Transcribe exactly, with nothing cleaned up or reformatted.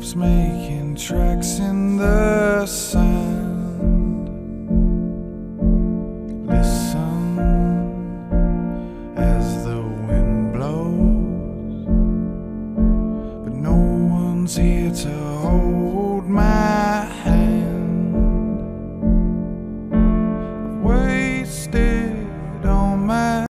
Footsteps making tracks in the sand. Listen as the wind blows, but no one's here to hold my